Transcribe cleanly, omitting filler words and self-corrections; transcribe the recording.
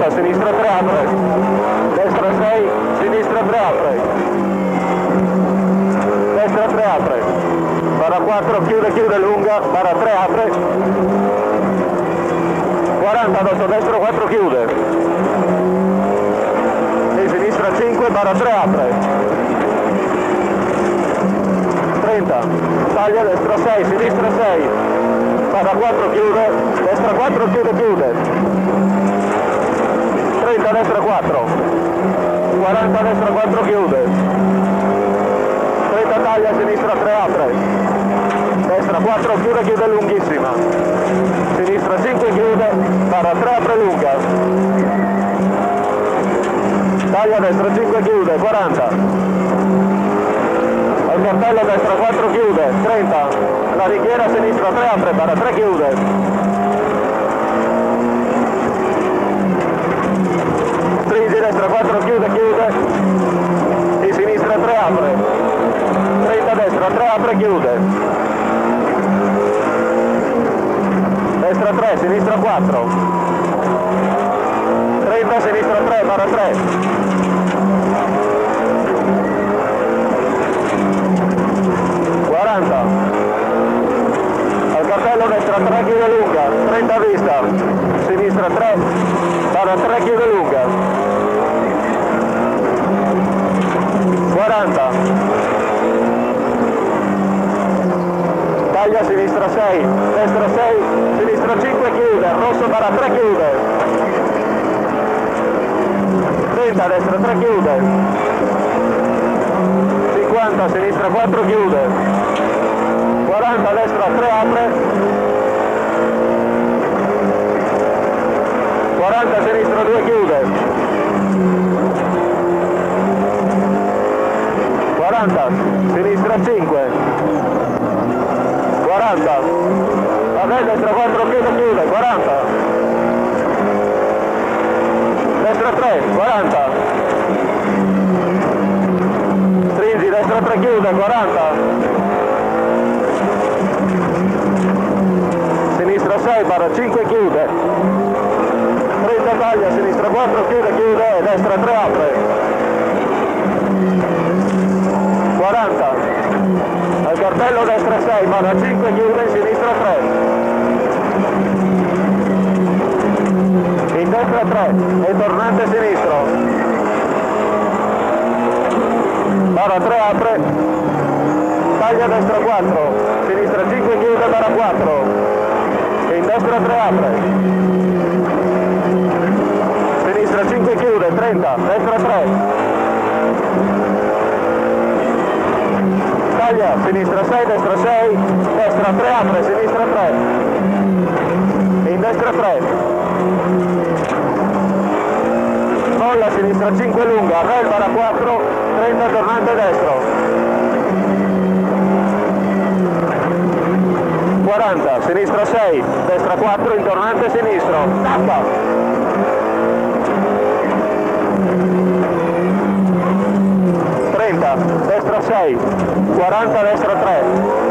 4, sinistra 3 apre, destra 6, sinistra 3 apre, destra 3 apre, barra 4 chiude lunga, barra 3 apre, 40 verso destro 4 chiude, e sinistra 5, barra 3 apre, 30, taglia destra 6, sinistra 6, barra 4 chiude, destra 4 chiude, 30 destra 4, 40 destra 4 chiude, 30 taglia sinistra 3 apre, destra 4 chiude lunghissima, sinistra 5 chiude, barra 3 apre lunga, taglia destra 5 chiude, 40, al cartello destra 4 chiude, 30, la ringhiera sinistra 3 apre, barra 3 chiude, stringi destra 4 chiude, di sinistra 3 apre, 30 destra 3 apre chiude, destra 3, sinistra 4, 30 sinistra 3, barra 3, 40, al cartello destra 3 chiude lunga, 30 vista, sinistra 3, barra 3 chiude lunga, 40, taglia sinistra 6, destra 6, sinistra 5 chiude, rosso barra 3 chiude, 30 destra 3 chiude, 50 sinistra 4 chiude, 40 destra 3 apre, 40 sinistra 2 chiude, 40 sinistra 5, 40, vabbè destra 4 chiude, 40, destra 3, 40, stringi, destra 3 chiude, 40, sinistra 6, barra 5 chiude, 30 taglia, sinistra 4 chiude, destra 3 apre, 40, al cartello destra 6, barra 5 chiude, sinistra 3, in destra 3, e tornante sinistro, barra 3 apre, taglia destra 4, sinistra 5 chiude, barra 4, e in destra 3 apre, sinistra 5 chiude, 30, destra 3, taglia, sinistra 6, destra 6, destra 3 apre, sinistra 3, e in destra 3, molla, sinistra 5 lunga, rel barra 4, 30 tornante destro, 40, sinistra 6, destra 4, in tornante sinistro, tappa, 30, destra 6, 40 destra 3,